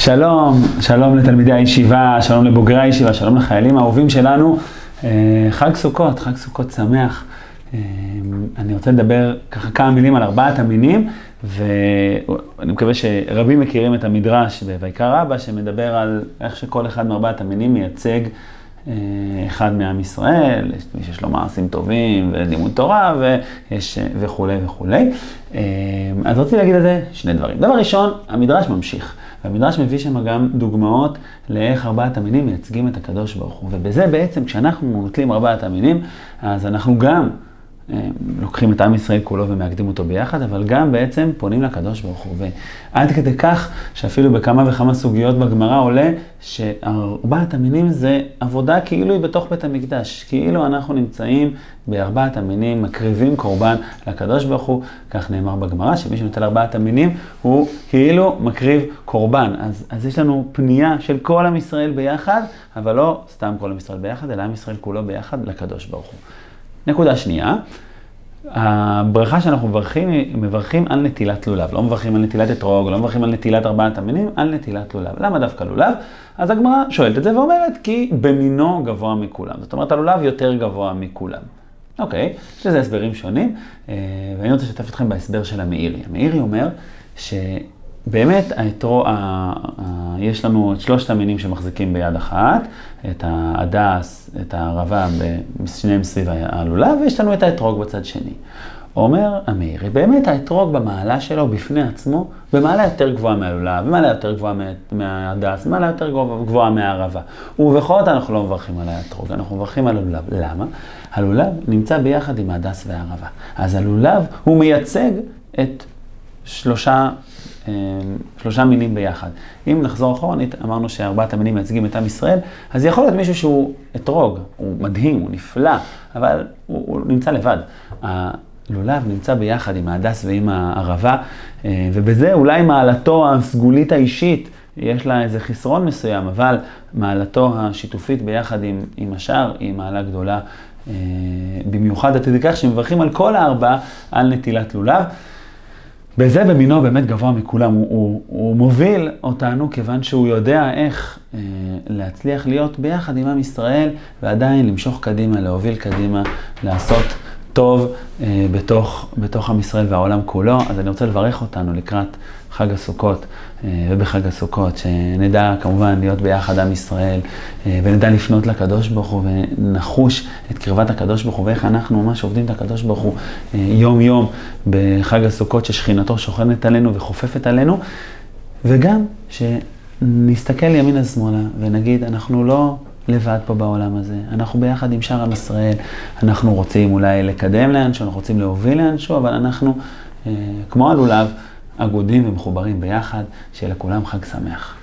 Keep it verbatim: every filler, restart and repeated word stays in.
שלום, שלום לתלמידי הישיבה, שלום לבוגרי הישיבה, שלום לחיילים האהובים שלנו. חג סוכות, חג סוכות שמח. אני רוצה לדבר ככה כמה מילים על ארבעת המינים, ואני מקווה שרבים מכירים את המדרש בויקרא רבה, שמדבר על איך שכל אחד מארבעת המינים מייצג אחד מעם ישראל, יש מי שיש לו מעשים טובים ולימוד תורה ויש וכו' וכו'. אז רציתי להגיד על זה שני דברים. דבר ראשון, המדרש ממשיך, והמדרש מביא שם גם דוגמאות לאיך ארבעת המינים מייצגים את הקדוש ברוך הוא, ובזה בעצם כשאנחנו נוטלים ארבעת המינים, אז אנחנו גם לוקחים את עם ישראל כולו ומאגדים אותו ביחד, אבל גם בעצם פונים לקדוש ברוך הוא. ועד כדי כך שאפילו בכמה וכמה סוגיות בגמרא עולה שארבעת המינים זה עבודה כאילו היא בתוך בית המקדש, כאילו אנחנו נמצאים בארבעת המינים, מקריבים קורבן לקדוש ברוך הוא. כך נאמר בגמרא שמי שנוטל ארבעת המינים הוא כאילו מקריב קורבן. אז, אז יש לנו פנייה של כל עם ישראל ביחד, אבל לא סתם כל עם ישראל ביחד, אלא עם ישראל כולו ביחד לקדוש ברוך הוא. נקודה שנייה, הברכה שאנחנו מברכים, מברכים על נטילת לולב. לא מברכים על נטילת אתרוג, לא מברכים על נטילת ארבעת המינים, על נטילת לולב. למה דווקא לולב? אז הגמרא שואלת את זה ואומרת כי במינו גבוה מכולם. זאת אומרת, הלולב יותר גבוה מכולם. אוקיי, יש לזה הסברים שונים, ואני רוצה לשתף אתכם בהסבר של המאירי. המאירי אומר ש... באמת, היתרו, ה, ה, יש לנו את שלושת המינים שמחזיקים ביד אחת, את ההדס, את הערבה, שניהם סביב הלולב, ויש לנו את האתרוג בצד שני. אומר המאירי, באמת האתרוג במעלה שלו בפני עצמו, במעלה יותר גבוהה מהלולב, במעלה יותר גבוהה מההדס, במעלה יותר גבוהה מהערבה. ובכל זאת אנחנו לא מברכים על האתרוג, אנחנו מברכים על הלולב. למה? הלולב נמצא ביחד עם ההדס והערבה. אז הלולב הוא מייצג את שלושה שלושה מינים ביחד. אם נחזור אחורנית, אמרנו שארבעת המינים מייצגים את עם ישראל, אז יכול להיות מישהו שהוא אתרוג, הוא מדהים, הוא נפלא, אבל הוא, הוא נמצא לבד. הלולב נמצא ביחד עם ההדס ועם הערבה, ובזה אולי מעלתו הסגולית האישית, יש לה איזה חסרון מסוים, אבל מעלתו השיתופית ביחד עם, עם השאר היא מעלה גדולה, במיוחד עד כדי כך שמברכים על כל הארבעה על נטילת לולב. בזה במינו באמת גבוה מכולם, הוא, הוא, הוא מוביל אותנו כיוון שהוא יודע איך אה, להצליח להיות ביחד עם עם ישראל ועדיין למשוך קדימה, להוביל קדימה, לעשות טוב אה, בתוך, בתוך עם ישראל והעולם כולו. אז אני רוצה לברך אותנו לקראת חג הסוכות אה, ובחג הסוכות, שנדע כמובן להיות ביחד עם ישראל אה, ונדע לפנות לקדוש ברוך הוא ונחוש את קרבת הקדוש ברוך הוא ואיך אנחנו ממש עובדים את הקדוש ברוך הוא אה, יום יום בחג הסוכות ששכינתו שוכנת עלינו וחופפת עלינו, וגם שנסתכל ימינה שמאלה ונגיד אנחנו לא לבד פה בעולם הזה, אנחנו ביחד עם שאר עם ישראל, אנחנו רוצים אולי לקדם לאנשהו, אנחנו רוצים להוביל לאנשהו, אבל אנחנו אה, כמו הלולב, אגודים ומחוברים ביחד, שיהיה לכולם חג שמח.